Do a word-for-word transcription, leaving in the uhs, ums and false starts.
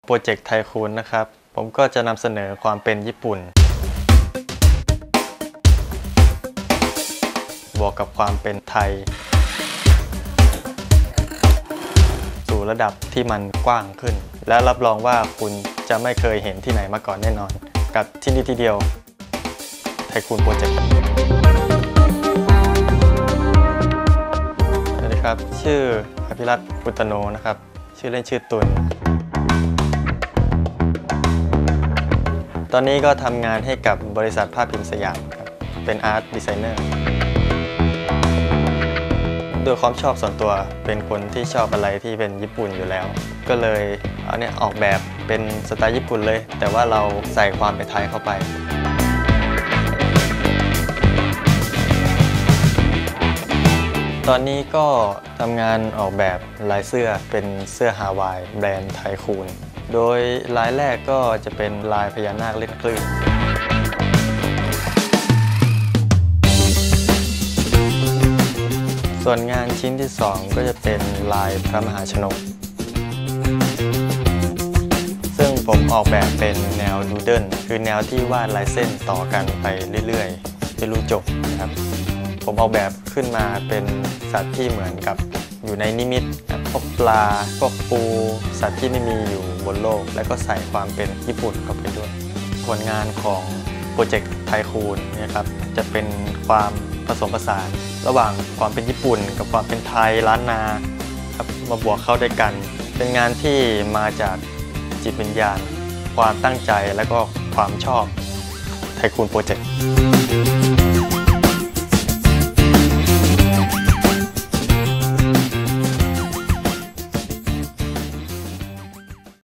โปรเจกต์ไทคูนนะครับผมก็จะนำเสนอความเป็นญี่ปุ่นบวกกับความเป็นไทยสู่ระดับที่มันกว้างขึ้นและรับรองว่าคุณจะไม่เคยเห็นที่ไหนมาก่อนแน่นอนกับที่นี่ที่เดียวไทคูนโปรเจกต์สวัสดีครับชื่ออภิรัตน์ปุตโนนะครับชื่อเล่นชื่อตุลตอนนี้ก็ทำงานให้กับบริษัทภาพพิมพ์สยามครับเป็นอาร์ตดีไซเนอร์ด้วยความชอบส่วนตัวเป็นคนที่ชอบอะไรที่เป็นญี่ปุ่นอยู่แล้วก็เลยเอาเนี่ยออกแบบเป็นสไตล์ญี่ปุ่นเลยแต่ว่าเราใส่ความเป็นไทยเข้าไปตอนนี้ก็ทำงานออกแบบลายเสื้อเป็นเสื้อฮาวายแบรนด์ไทคูนโดยลายแรกก็จะเป็นลายพญานาคเล่นคลื่นส่วนงานชิ้นที่สองก็จะเป็นลายพระมหาชนกซึ่งผมออกแบบเป็นแนวดูเดิลคือแนวที่วาดลายเส้นต่อกันไปเรื่อยๆไม่รู้จบนะครับผมออกแบบขึ้นมาเป็นสัตว์ที่เหมือนกับอยู่ในนิมิตพวกปลาพวกปูสัตว์ที่ไม่มีอยู่บนโลกและก็ใส่ความเป็นญี่ปุ่นเข้าไปด้วยผลงานของโปรเจกต์ไทคูนนะครับจะเป็นความผสมผสานระหว่างความเป็นญี่ปุ่นกับความเป็นไทยล้านนาครับมาบวกเข้าด้วยกันเป็นงานที่มาจากจิตวิญญาณความตั้งใจและก็ความชอบไทคูนโปรเจกต์